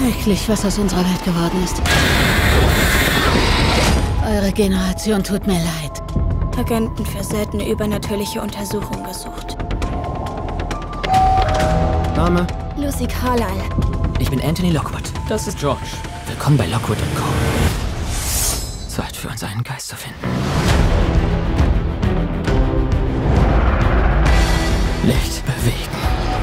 Schrecklich, was aus unserer Welt geworden ist. Eure Generation tut mir leid. Agenten für seltene übernatürliche Untersuchungen gesucht. Name? Lucy Carlyle. Ich bin Anthony Lockwood. Das ist George. Willkommen bei Lockwood & Co. Zeit für uns einen Geist zu finden. Licht bewegen.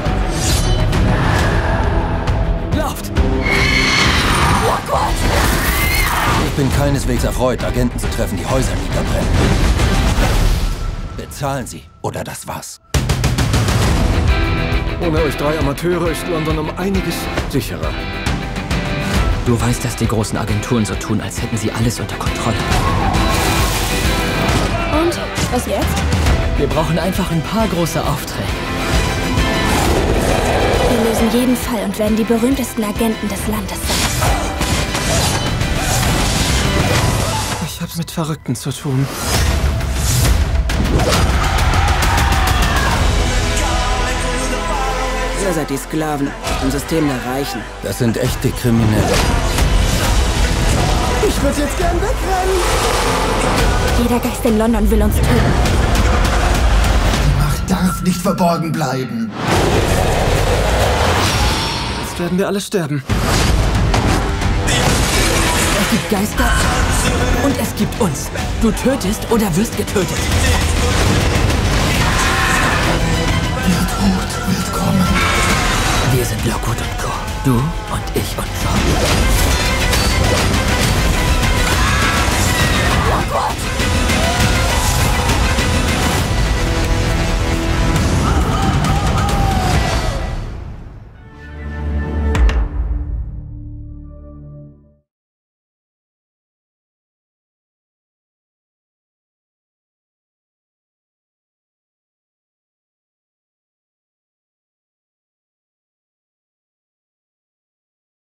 Lauft! Lockwood! Ich bin keineswegs erfreut, Agenten zu treffen, die Häuser niederbrennen. Bezahlen Sie, oder das war's. Ohne euch 3 Amateure ist London um einiges sicherer. Du weißt, dass die großen Agenturen so tun, als hätten sie alles unter Kontrolle. Und? Was jetzt? Wir brauchen einfach ein paar große Aufträge. Wir lösen jeden Fall und werden die berühmtesten Agenten des Landes sein. Ich hab's mit Verrückten zu tun. Ihr seid die Sklaven im System der Reichen. Das sind echte Kriminelle. Ich würde jetzt gern wegrennen. Jeder Geist in London will uns töten. Die Macht darf nicht verborgen bleiben. Jetzt werden wir alle sterben. Es gibt Geister und es gibt uns. Du tötest oder wirst getötet. Der Tod wird kommen. Wir sind Lockwood & Co. Du und ich und John. Lockwood!